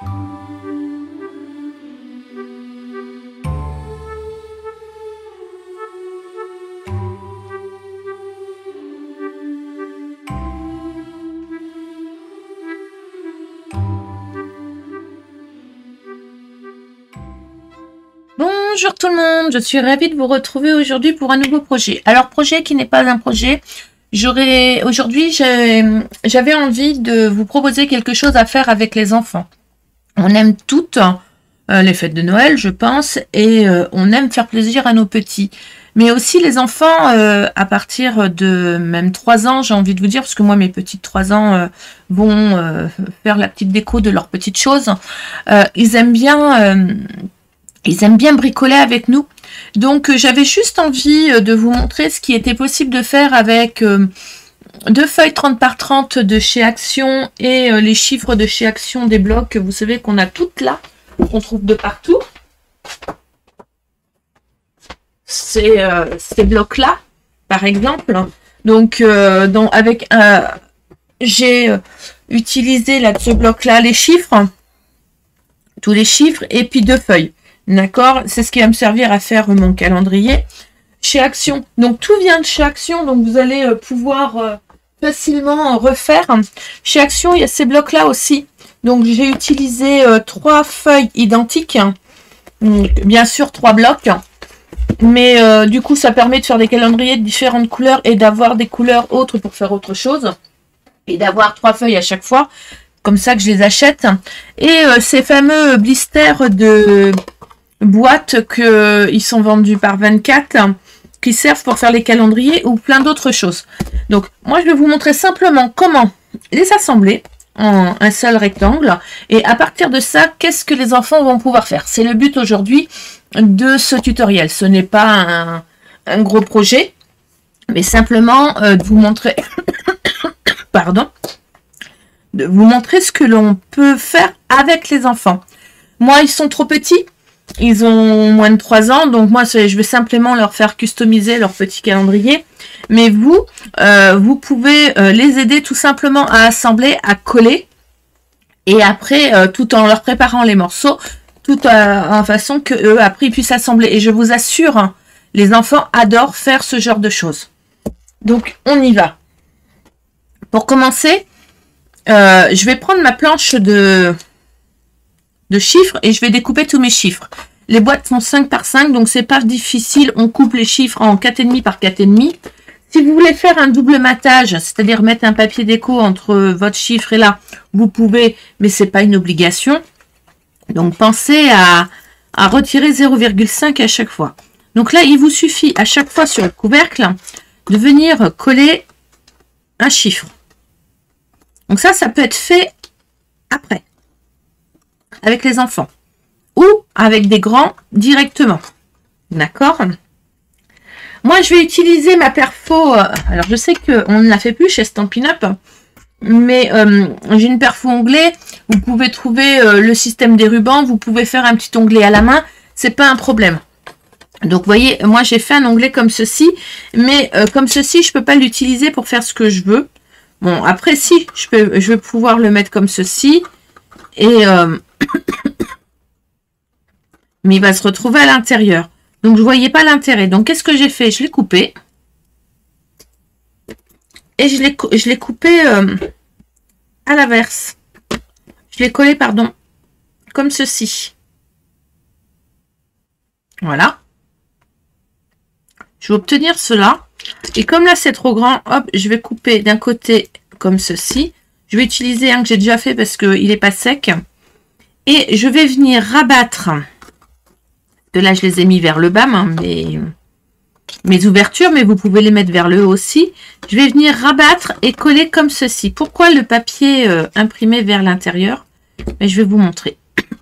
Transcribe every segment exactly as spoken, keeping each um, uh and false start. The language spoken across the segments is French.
Bonjour tout le monde, je suis ravie de vous retrouver aujourd'hui pour un nouveau projet. Alors, projet qui n'est pas un projet, j'aurais aujourd'hui j'avais envie de vous proposer quelque chose à faire avec les enfants. On aime toutes euh, les fêtes de Noël, je pense, et euh, on aime faire plaisir à nos petits. Mais aussi les enfants euh, à partir de même trois ans, j'ai envie de vous dire, parce que moi mes petits de trois ans euh, vont euh, faire la petite déco de leurs petites choses. Euh, ils aiment bien... Euh, Ils aiment bien bricoler avec nous. Donc, euh, j'avais juste envie euh, de vous montrer ce qui était possible de faire avec euh, deux feuilles trente par trente de chez Action et euh, les chiffres de chez Action des blocs. Vous savez qu'on a toutes là, qu'on trouve de partout. Ces, euh, ces blocs-là, par exemple. Donc, euh, donc avec un... Euh, j'ai euh, utilisé là de ce bloc-là les chiffres. Tous les chiffres et puis deux feuilles. D'accord, c'est ce qui va me servir à faire mon calendrier chez Action. Donc, tout vient de chez Action. Donc, vous allez euh, pouvoir euh, facilement refaire. Chez Action, il y a ces blocs-là aussi. Donc, j'ai utilisé euh, trois feuilles identiques. Donc, bien sûr, trois blocs. Mais euh, du coup, ça permet de faire des calendriers de différentes couleurs et d'avoir des couleurs autres pour faire autre chose. Et d'avoir trois feuilles à chaque fois. Comme ça que je les achète. Et euh, ces fameux blisters de... boîtes que ils sont vendus par vingt-quatre qui servent pour faire les calendriers ou plein d'autres choses. Donc moi je vais vous montrer simplement comment les assembler en un seul rectangle et à partir de ça qu'est-ce que les enfants vont pouvoir faire. C'est le but aujourd'hui de ce tutoriel. Ce n'est pas un, un gros projet mais simplement euh, de vous montrer pardon de vous montrer ce que l'on peut faire avec les enfants. Moi ils sont trop petits. Ils ont moins de trois ans, donc moi, je vais simplement leur faire customiser leur petit calendrier. Mais vous, euh, vous pouvez euh, les aider tout simplement à assembler, à coller. Et après, euh, tout en leur préparant les morceaux, tout euh, en façon que eux, après, ils puissent assembler. Et je vous assure, hein, les enfants adorent faire ce genre de choses. Donc, on y va. Pour commencer, euh, je vais prendre ma planche de... de chiffres et je vais découper tous mes chiffres. Les boîtes font cinq par cinq, donc c'est pas difficile. On coupe les chiffres en quatre virgule cinq par quatre virgule cinq. Si vous voulez faire un double matage, c'est-à-dire mettre un papier déco entre votre chiffre et là, vous pouvez, mais c'est pas une obligation. Donc pensez à, à retirer zéro virgule cinq à chaque fois. Donc là, il vous suffit à chaque fois sur le couvercle de venir coller un chiffre. Donc ça, ça peut être fait après. Avec les enfants ou avec des grands directement. D'accord? Moi, je vais utiliser ma perfo. Alors, je sais qu'on ne la fait plus chez Stampin' Up, mais euh, j'ai une perfo onglet. Vous pouvez trouver euh, le système des rubans. Vous pouvez faire un petit onglet à la main. C'est pas un problème. Donc, vous voyez, moi, j'ai fait un onglet comme ceci, mais euh, comme ceci, je peux pas l'utiliser pour faire ce que je veux. Bon, après, si, je peux, je vais pouvoir le mettre comme ceci. Et euh, mais il va se retrouver à l'intérieur. Donc, je ne voyais pas l'intérêt. Donc, qu'est-ce que j'ai fait? Je l'ai coupé. Et je l'ai je l'ai coupé euh, à l'inverse. Je l'ai collé, pardon, comme ceci. Voilà. Je vais obtenir cela. Et comme là, c'est trop grand, hop, je vais couper d'un côté comme ceci. Je vais utiliser un que j'ai déjà fait parce qu'il n'est pas sec. Et je vais venir rabattre. De là, je les ai mis vers le bas, hein, mes, mes ouvertures, mais vous pouvez les mettre vers le haut aussi. Je vais venir rabattre et coller comme ceci. Pourquoi le papier euh, imprimé vers l'intérieur? Mais je vais vous montrer.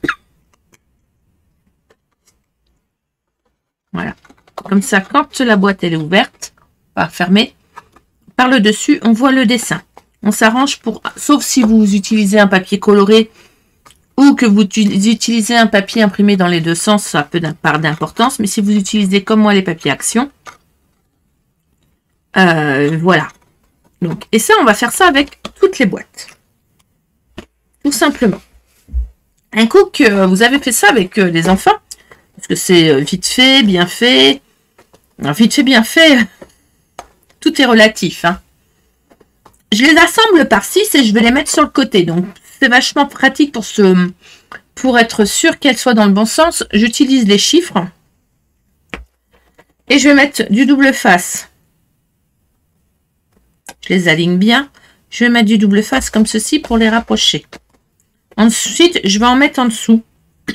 Voilà. Comme ça, quand la boîte elle est ouverte, pas fermée, par le dessus, on voit le dessin. On s'arrange pour, sauf si vous utilisez un papier coloré ou que vous utilisez un papier imprimé dans les deux sens, ça a peu d'importance. Mais si vous utilisez comme moi les papiers Action, euh, voilà. Donc, et ça, on va faire ça avec toutes les boîtes. Tout simplement. Un coup que vous avez fait ça avec euh, les enfants, parce que c'est euh, vite fait, bien fait. Alors, vite fait, bien fait, tout est relatif. Hein. Je les assemble par six et je vais les mettre sur le côté. Donc, c'est vachement pratique pour, ce, pour être sûr qu'elles soient dans le bon sens. J'utilise les chiffres. Et je vais mettre du double face. Je les aligne bien. Je vais mettre du double face comme ceci pour les rapprocher. Ensuite, je vais en mettre en dessous.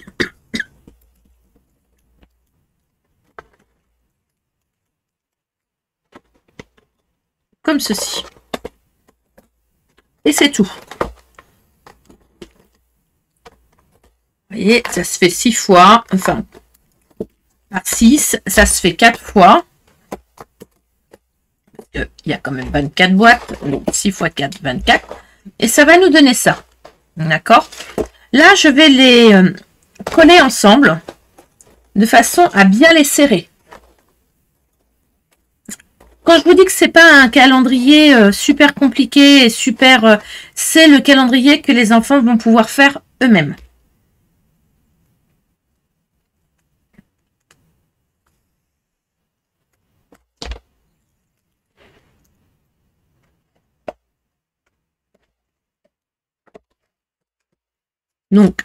Comme ceci. Et c'est tout. Vous voyez, ça se fait six fois. Enfin, par six, ça se fait quatre fois. Il y a quand même vingt-quatre boîtes. Donc, six fois quatre, vingt-quatre. Et ça va nous donner ça. D'accord? Là, je vais les euh, coller ensemble de façon à bien les serrer. Quand je vous dis que c'est pas un calendrier euh, super compliqué et super... Euh, c'est le calendrier que les enfants vont pouvoir faire eux-mêmes. Donc,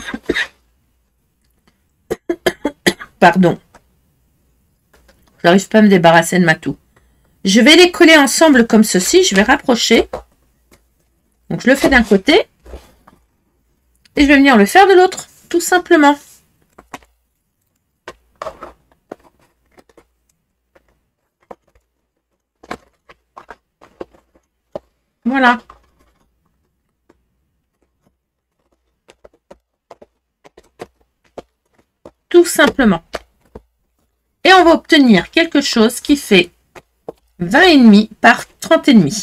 pardon. J'arrive pas à me débarrasser de ma toux. Je vais les coller ensemble comme ceci. Je vais rapprocher. Donc, je le fais d'un côté. Et je vais venir le faire de l'autre. Tout simplement. Voilà. Tout simplement. Et on va obtenir quelque chose qui fait vingt et demi par trente et demi.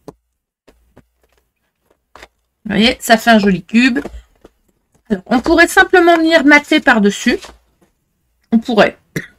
Vous voyez, ça fait un joli cube. Alors, on pourrait simplement venir mater par-dessus. On pourrait.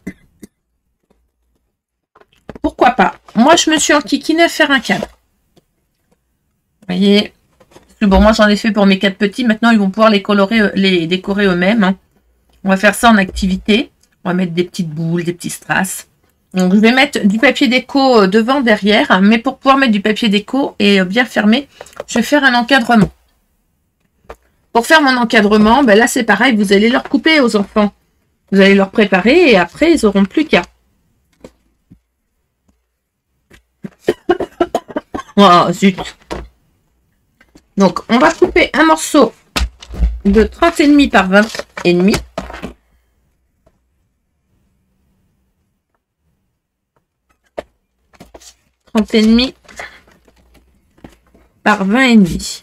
Pourquoi pas? Moi, je me suis enquiquinée à faire un cadre. Vous voyez? Bon, moi, j'en ai fait pour mes quatre petits. Maintenant, ils vont pouvoir les colorer, les décorer eux-mêmes. Hein. On va faire ça en activité. On va mettre des petites boules, des petits strass. Donc, je vais mettre du papier déco devant, derrière. Mais pour pouvoir mettre du papier déco et bien fermé, je vais faire un encadrement. Pour faire mon encadrement, ben là, c'est pareil. Vous allez leur couper aux enfants. Vous allez leur préparer et après, ils n'auront plus qu'à. Oh, zut. Donc, on va couper un morceau de trente et demi par vingt et demi. trente et demi par vingt et demi.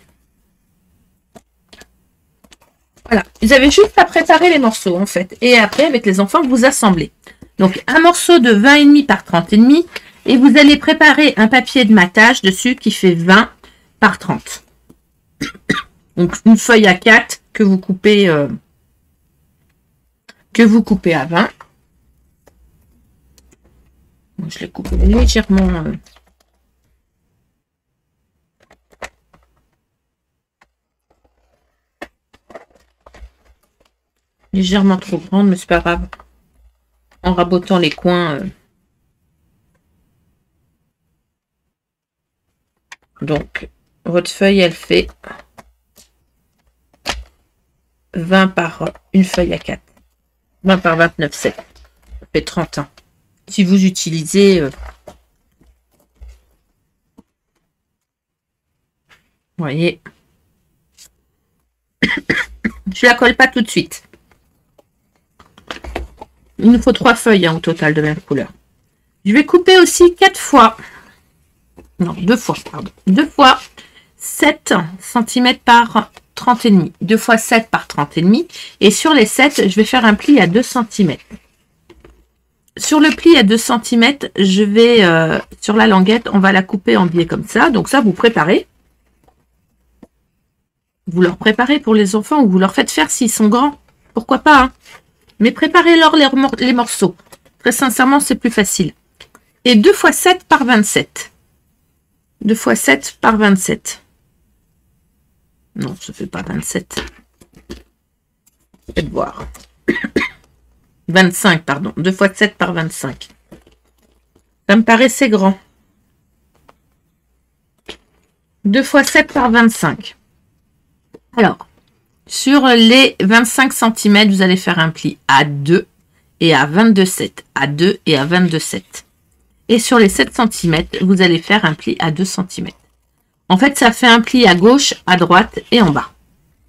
Voilà. Vous avez juste à préparer les morceaux, en fait. Et après, avec les enfants, vous assemblez. Donc, un morceau de vingt et demi par trente et demi. Et vous allez préparer un papier de matage dessus qui fait vingt par trente. Donc, une feuille à quatre que vous coupez, euh, que vous coupez à vingt. Donc, je l'ai coupé légèrement. Euh, légèrement trop grande, mais c'est pas grave. En rabotant les coins. Euh, donc, votre feuille, elle fait vingt par une feuille à quatre. vingt par vingt-neuf, sept. Ça fait trente ans. Si vous utilisez... Euh, vous voyez. Je la colle pas tout de suite. Il nous faut trois feuilles hein, au total de même couleur. Je vais couper aussi quatre fois. Non, deux fois, pardon. Deux fois sept centimètres par trente et demi. deux fois sept par trente et demi. Et sur les sept, je vais faire un pli à deux centimètres. Sur le pli à deux centimètres, je vais, euh, sur la languette, on va la couper en biais comme ça. Donc ça, vous préparez. Vous leur préparez pour les enfants ou vous leur faites faire s'ils sont grands. Pourquoi pas, hein. Mais préparez-leur les, les morceaux. Très sincèrement, c'est plus facile. Et deux fois sept par vingt-sept. deux fois sept par vingt-sept. Non, ça ne fait pas vingt-sept. Faites voir. vingt-cinq, pardon. deux fois sept par vingt-cinq. Ça me paraissait grand. deux fois sept par vingt-cinq. Alors, sur les vingt-cinq centimètres, vous allez faire un pli à deux et à vingt-deux sept. À deux et à vingt-deux sept. Et sur les sept centimètres, vous allez faire un pli à deux centimètres. En fait, ça fait un pli à gauche, à droite et en bas.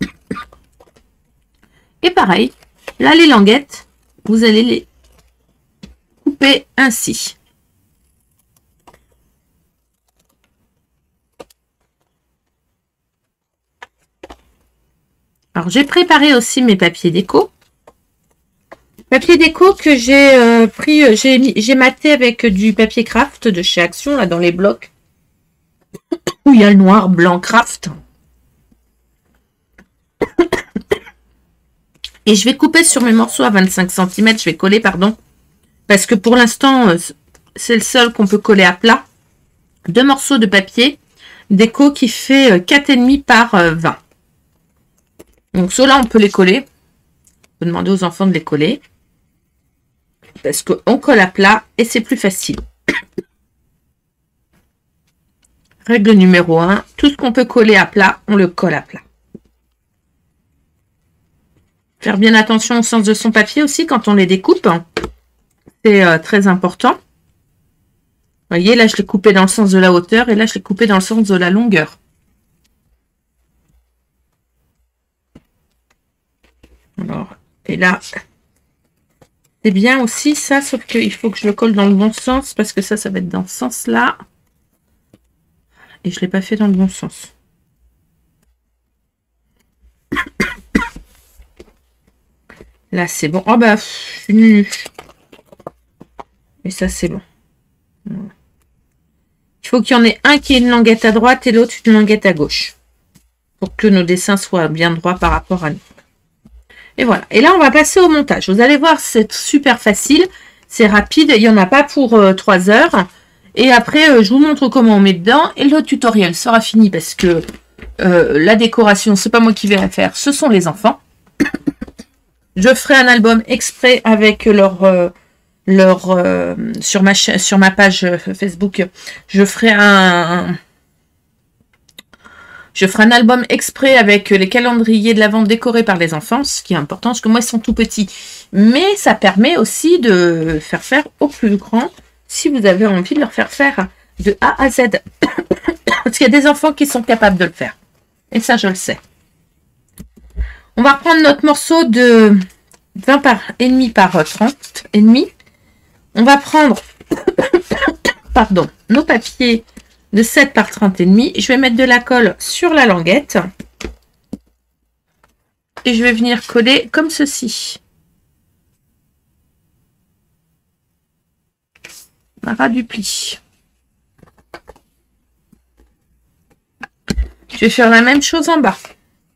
Et pareil, là, les languettes, vous allez les couper ainsi. Alors, j'ai préparé aussi mes papiers déco. Papier déco que j'ai euh, pris, euh, j'ai maté avec du papier craft de chez Action, là, dans les blocs. Où il y a le noir, blanc, craft. Et je vais couper sur mes morceaux à vingt-cinq centimètres. Je vais coller, pardon. Parce que pour l'instant, euh, c'est le seul qu'on peut coller à plat. Deux morceaux de papier déco qui fait euh, quatre virgule cinq par euh, vingt. Donc ceux-là, on peut les coller. On peut demander aux enfants de les coller. Parce qu'on colle à plat et c'est plus facile. Règle numéro un, tout ce qu'on peut coller à plat, on le colle à plat. Faire bien attention au sens de son papier aussi quand on les découpe. C'est euh, très important. Vous voyez, là, je l'ai coupé dans le sens de la hauteur et là, je l'ai coupé dans le sens de la longueur. Alors, et là... C'est bien aussi ça, sauf qu'il faut que je le colle dans le bon sens parce que ça, ça va être dans ce sens-là. Et je ne l'ai pas fait dans le bon sens. Là, c'est bon. Oh bah, je suis nulle. Et ça, c'est bon. Voilà. Il faut qu'il y en ait un qui ait une languette à droite et l'autre une languette à gauche. Pour que nos dessins soient bien droits par rapport à nous. Et voilà. Et là, on va passer au montage. Vous allez voir, c'est super facile. C'est rapide. Il n'y en a pas pour euh, trois heures. Et après, euh, je vous montre comment on met dedans. Et le tutoriel sera fini parce que euh, la décoration, c'est pas moi qui vais la faire. Ce sont les enfants. Je ferai un album exprès avec leur... Euh, leur euh, sur, ma sur ma page Facebook. Je ferai un... Je ferai un album exprès avec les calendriers de l'Avent décorés par les enfants, ce qui est important, parce que moi, ils sont tout petits. Mais ça permet aussi de faire faire au plus grand, si vous avez envie de leur faire faire de A à Z. Parce qu'il y a des enfants qui sont capables de le faire. Et ça, je le sais. On va reprendre notre morceau de vingt par et demi par trente et demi. On va prendre pardon, nos papiers de sept par trente et demi. Je vais mettre de la colle sur la languette. Et je vais venir coller comme ceci. À ras du pli. Je vais faire la même chose en bas.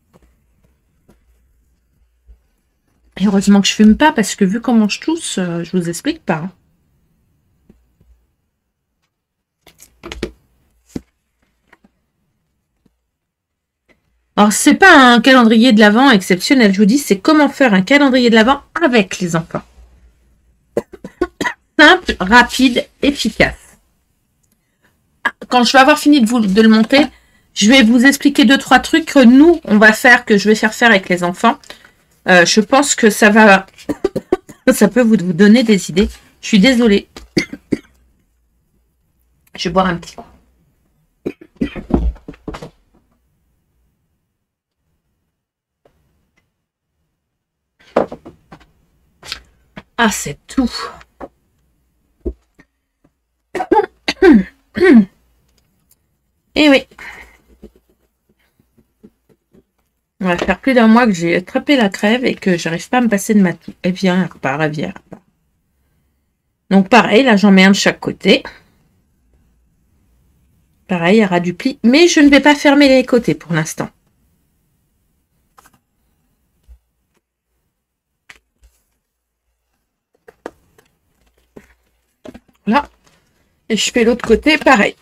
Et heureusement que je ne fume pas parce que vu comment je tousse, je vous explique pas. Alors, c'est pas un calendrier de l'Avent exceptionnel. Je vous dis, c'est comment faire un calendrier de l'Avent avec les enfants. Simple, rapide, efficace. Quand je vais avoir fini de, vous, de le monter, je vais vous expliquer deux, trois trucs que nous, on va faire, que je vais faire faire avec les enfants. Euh, je pense que ça va... ça peut vous, vous donner des idées. Je suis désolée. Je vais boire un petit coup. Ah, c'est tout. Et oui. On va faire plus d'un mois que j'ai attrapé la crève et que j'arrive pas à me passer de ma toux. Elle vient, elle repart, elle vient, elle repart. Donc pareil, là j'en mets un de chaque côté. Pareil, il y aura du pli. Mais je ne vais pas fermer les côtés pour l'instant. Là. Et je fais l'autre côté, pareil.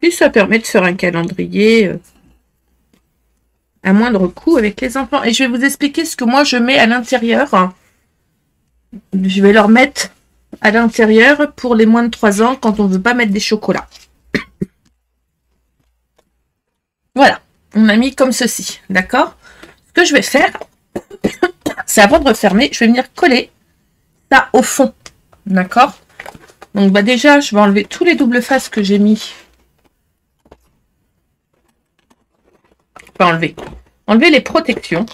Et ça permet de faire un calendrier euh, à moindre coût avec les enfants. Et je vais vous expliquer ce que moi je mets à l'intérieur. Je vais leur mettre à l'intérieur pour les moins de trois ans quand on ne veut pas mettre des chocolats. Voilà, on a mis comme ceci, d'accord? Ce que je vais faire, c'est avant de refermer, je vais venir coller ça au fond, d'accord? Donc bah déjà, je vais enlever tous les doubles faces que j'ai mis. Pas enlever. Enlever les protections.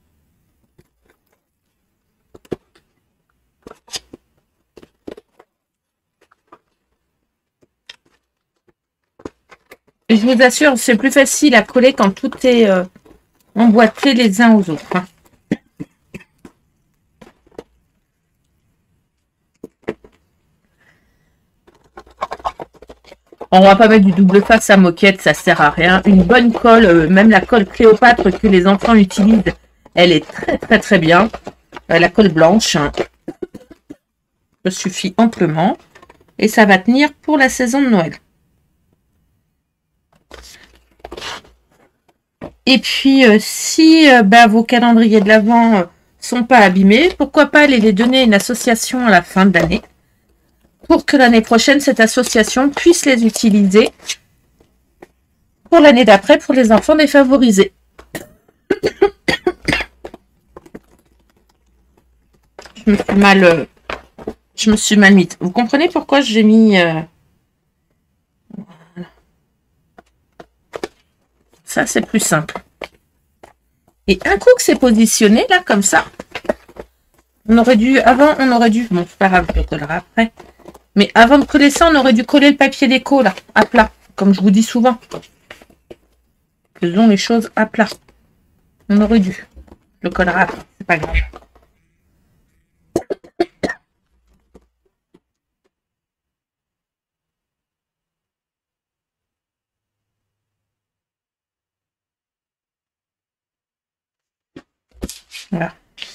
Et je vous assure, c'est plus facile à coller quand tout est euh, emboîté les uns aux autres. Hein. On va pas mettre du double face à moquette, ça sert à rien. Une bonne colle, euh, même la colle Cléopâtre que les enfants utilisent, elle est très très très bien. Euh, la colle blanche, hein, ça suffit amplement. Et ça va tenir pour la saison de Noël. Et puis, euh, si euh, bah, vos calendriers de l'Avent euh, sont pas abîmés, pourquoi pas aller les donner à une association à la fin de l'année pour que l'année prochaine, cette association puisse les utiliser pour l'année d'après pour les enfants défavorisés. Je me suis mal, euh, je me suis mal mise. Vous comprenez pourquoi j'ai mis... Euh... Voilà. Ça, c'est plus simple. Et un coup que c'est positionné, là, comme ça, on aurait dû, avant, on aurait dû, bon, c'est pas grave, je le collerai après, mais avant de coller ça, on aurait dû coller le papier déco, là, à plat, comme je vous dis souvent. Faisons les choses à plat. On aurait dû. Je le collerai après, c'est pas grave. Voilà.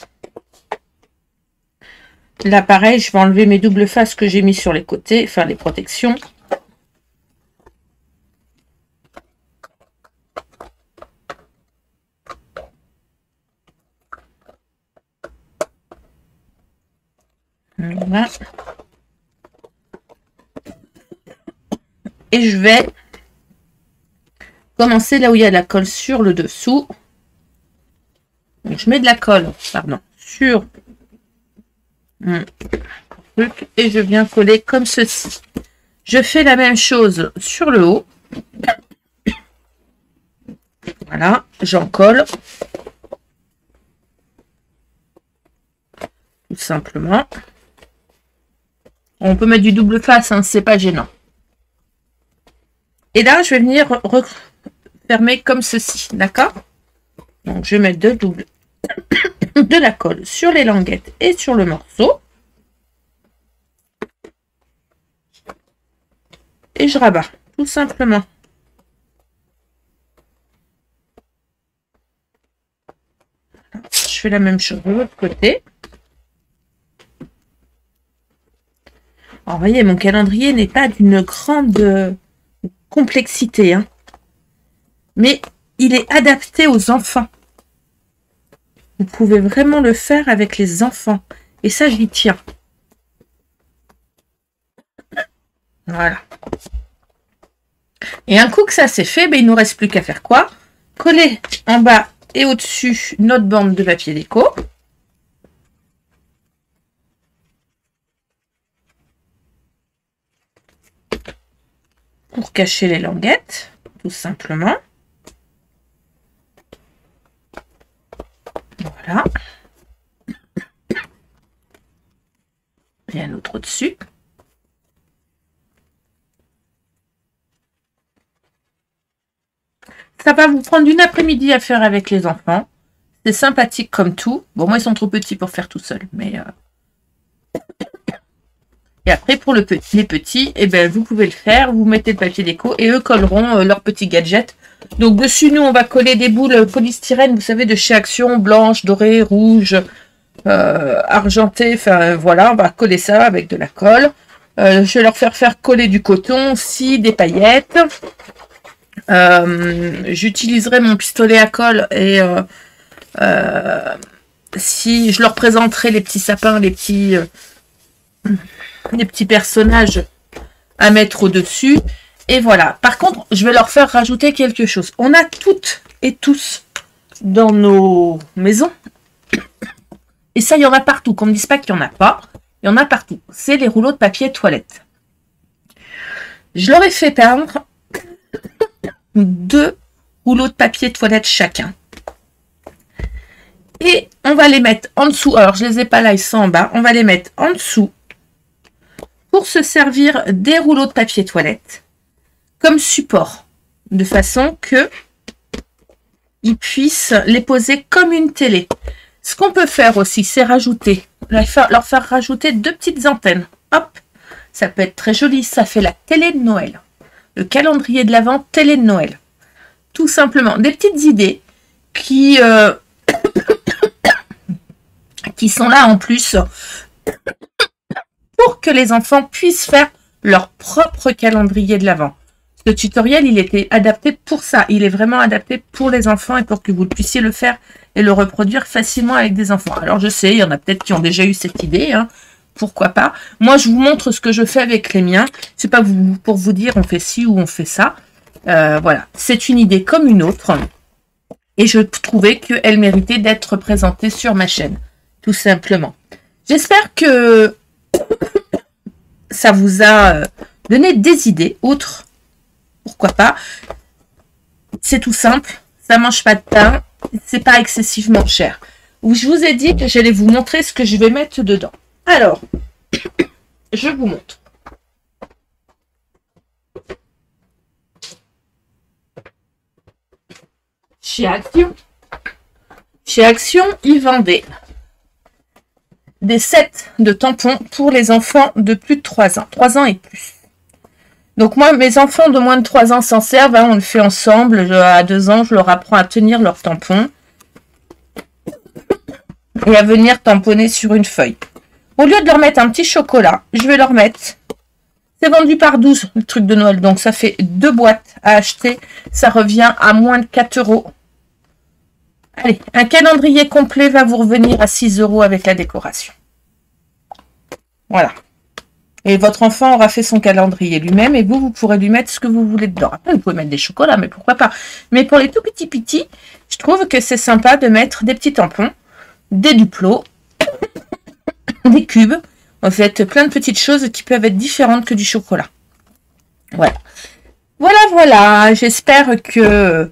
Là, pareil, je vais enlever mes doubles faces que j'ai mis sur les côtés, enfin les protections. Voilà. Et je vais commencer là où il y a de la colle sur le dessous. Donc, je mets de la colle, pardon, sur mon truc et je viens coller comme ceci. Je fais la même chose sur le haut. Voilà, j'en colle. Tout simplement. On peut mettre du double face, hein, c'est pas gênant. Et là, je vais venir refermer comme ceci, d'accord? Donc, je vais mettre de double de la colle sur les languettes et sur le morceau. Et je rabats, tout simplement. Je fais la même chose de l'autre côté. Alors, vous voyez, mon calendrier n'est pas d'une grande complexité, hein, mais il est adapté aux enfants. Vous pouvez vraiment le faire avec les enfants. Et ça, j'y tiens. Voilà. Et un coup que ça c'est fait, ben, il ne nous reste plus qu'à faire quoi? Coller en bas et au-dessus notre bande de papier déco. Pour cacher les languettes, tout simplement. Voilà. Et un autre au-dessus. Ça va vous prendre une après-midi à faire avec les enfants. C'est sympathique comme tout. Bon, moi, ils sont trop petits pour faire tout seul. Mais euh... Et après, pour le petit, les petits, eh ben, vous pouvez le faire. Vous mettez le papier déco et eux colleront euh, leurs petits gadgets. Donc, dessus, nous, on va coller des boules polystyrène, vous savez, de chez Action, blanche, dorée, rouge, euh, argentée. Enfin, voilà, on va coller ça avec de la colle. Euh, je vais leur faire faire coller du coton aussi, des paillettes. Euh, J'utiliserai mon pistolet à colle et euh, euh, si je leur présenterai les petits sapins, les petits, euh, les petits personnages à mettre au-dessus. Et voilà. Par contre, je vais leur faire rajouter quelque chose. On a toutes et tous dans nos maisons. Et ça, il y en a partout. Qu'on ne dise pas qu'il n'y en a pas. Il y en a partout. C'est les rouleaux de papier toilette. Je leur ai fait peindre deux rouleaux de papier toilette chacun. Et on va les mettre en dessous. Alors, je ne les ai pas là, ils sont en bas. On va les mettre en dessous pour se servir des rouleaux de papier toilette comme support. De façon que ils puissent les poser comme une télé. Ce qu'on peut faire aussi, c'est rajouter, leur faire, leur faire rajouter deux petites antennes. Hop, ça peut être très joli. Ça fait la télé de Noël. Le calendrier de l'Avent, télé de Noël. Tout simplement, des petites idées qui, euh, qui sont là en plus pour que les enfants puissent faire leur propre calendrier de l'Avent. Ce tutoriel, il était adapté pour ça. Il est vraiment adapté pour les enfants et pour que vous puissiez le faire et le reproduire facilement avec des enfants. Alors, je sais, il y en a peut-être qui ont déjà eu cette idée, hein. Pourquoi pas. Moi, je vous montre ce que je fais avec les miens. C'est pas vous, pour vous dire on fait ci ou on fait ça. Euh, voilà, c'est une idée comme une autre. Et je trouvais qu'elle méritait d'être présentée sur ma chaîne. Tout simplement. J'espère que ça vous a donné des idées autres. Pourquoi pas. C'est tout simple. Ça mange pas de pain. C'est pas excessivement cher. Je vous ai dit que j'allais vous montrer ce que je vais mettre dedans. Alors, je vous montre. Chez Action, chez Action, ils vendaient des sets de tampons pour les enfants de plus de trois ans. trois ans et plus. Donc moi, mes enfants de moins de trois ans s'en servent. Hein, on le fait ensemble. Je, à deux ans, je leur apprends à tenir leur tampon. Et à venir tamponner sur une feuille. Au lieu de leur mettre un petit chocolat, je vais leur mettre... C'est vendu par douze, le truc de Noël. Donc ça fait deux boîtes à acheter. Ça revient à moins de quatre euros. Allez, un calendrier complet va vous revenir à six euros avec la décoration. Voilà. Et votre enfant aura fait son calendrier lui-même et vous, vous pourrez lui mettre ce que vous voulez dedans. Après, vous pouvez mettre des chocolats, mais pourquoi pas. Mais pour les tout petits petits, je trouve que c'est sympa de mettre des petits tampons, des duplos, des cubes. En fait, plein de petites choses qui peuvent être différentes que du chocolat. Voilà. Voilà, voilà. J'espère que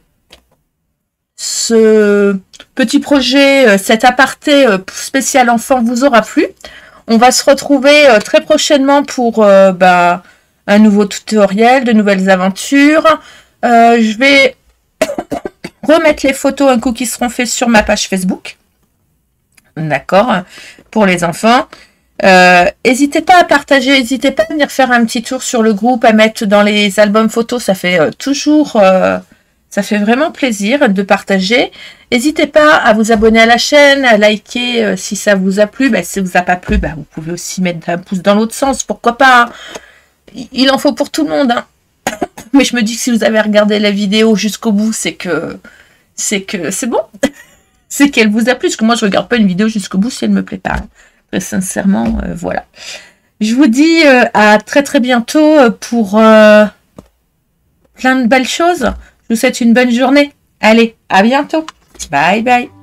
ce petit projet, cet aparté spécial enfant vous aura plu. On va se retrouver très prochainement pour euh, bah, un nouveau tutoriel, de nouvelles aventures. Euh, je vais remettre les photos un coup qui seront faites sur ma page Facebook. D'accord, pour les enfants. N'hésitez euh, pas à partager, n'hésitez pas à venir faire un petit tour sur le groupe, à mettre dans les albums photos. Ça fait euh, toujours... Euh, ça fait vraiment plaisir de partager. N'hésitez pas à vous abonner à la chaîne, à liker euh, si ça vous a plu. Ben, si ça vous a pas plu, ben, vous pouvez aussi mettre un pouce dans l'autre sens. Pourquoi pas, hein. Il en faut pour tout le monde. Hein. Mais je me dis que si vous avez regardé la vidéo jusqu'au bout, c'est que c'est que c'est bon. C'est qu'elle vous a plu. Parce que moi, je regarde pas une vidéo jusqu'au bout si elle me plaît pas. Hein. Très sincèrement, euh, voilà. Je vous dis euh, à très très bientôt pour euh, plein de belles choses. Je vous souhaite une bonne journée. Allez, à bientôt. Bye bye.